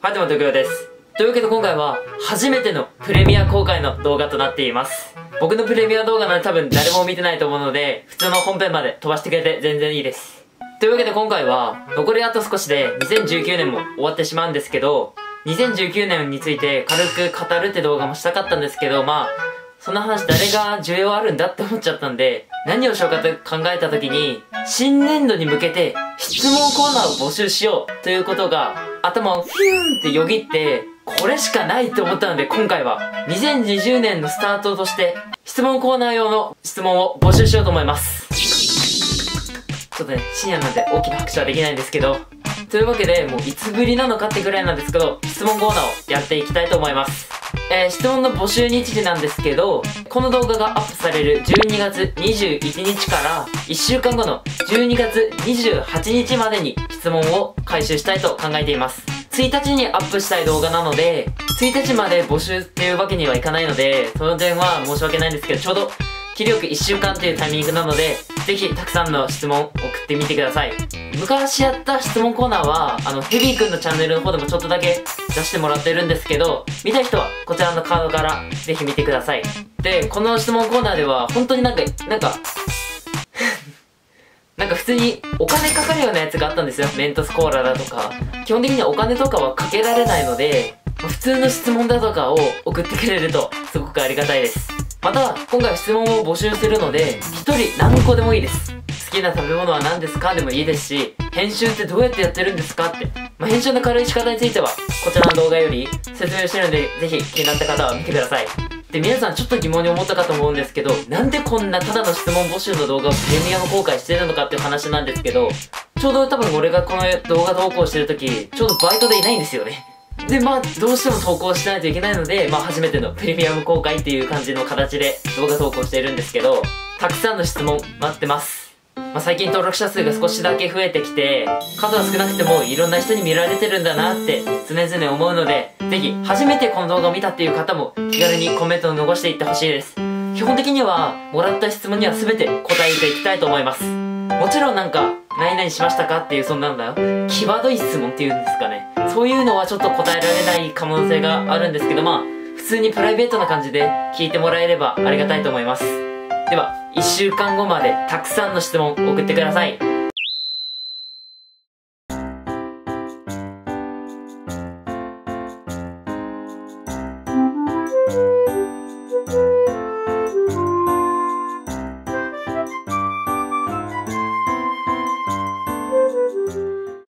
はい、どうも、東京です。というわけで今回は、初めてのプレミア公開の動画となっています。僕のプレミア動画なので多分誰も見てないと思うので、普通の本編まで飛ばしてくれて全然いいです。というわけで今回は、残りあと少しで2019年も終わってしまうんですけど、2019年について軽く語るって動画もしたかったんですけど、そんな話誰が需要あるんだって思っちゃったんで、何をしようかと考えた時に、新年度に向けて質問コーナーを募集しようということが頭をフィューンってよぎって、これしかないと思ったので今回は2020年のスタートとして質問コーナー用の質問を募集しようと思います。ちょっとね、深夜なんで大きな拍手はできないんですけど、というわけでもういつぶりなのかってぐらいなんですけど、質問コーナーをやっていきたいと思います。質問の募集日時なんですけど、この動画がアップされる12月21日から1週間後の12月28日までに質問を回収したいと考えています。1日にアップしたい動画なので、1日まで募集っていうわけにはいかないので、その点は申し訳ないんですけど、ちょうど切りよく1週間っていうタイミングなので、ぜひたくさんの質問送ってみてください。昔やった質問コーナーは、ヘビーくんのチャンネルの方でもちょっとだけ出してもらってるんですけど、見たい人はこちらのカードからぜひ見てください。で、この質問コーナーでは、本当になんか普通にお金かかるようなやつがあったんですよ。メントスコーラだとか。基本的にはお金とかはかけられないので、普通の質問だとかを送ってくれるとすごくありがたいです。また、今回質問を募集するので、1人何個でもいいです。好きな食べ物は何ですかでもいいですし、編集ってどうやってやってるんですかって。編集の軽い仕方については、こちらの動画より説明してるので、ぜひ気になった方は見てください。で、皆さんちょっと疑問に思ったかと思うんですけど、なんでこんなただの質問募集の動画をプレミアム公開してるのかっていう話なんですけど、ちょうど多分俺がこの動画投稿してる時、ちょうどバイトでいないんですよね。で、どうしても投稿しないといけないので、初めてのプレミアム公開っていう感じの形で動画投稿しているんですけど、たくさんの質問待ってます。最近登録者数が少しだけ増えてきて、数は少なくてもいろんな人に見られてるんだなって常々思うので、ぜひ初めてこの動画を見たっていう方も気軽にコメントを残していってほしいです。基本的にはもらった質問には全て答えていきたいと思います。もちろん何々しましたかっていうそんなんだよ。際どい質問っていうんですかね。そういうのはちょっと答えられない可能性があるんですけど、普通にプライベートな感じで聞いてもらえればありがたいと思います。では、1週間後までたくさんの質問送ってください。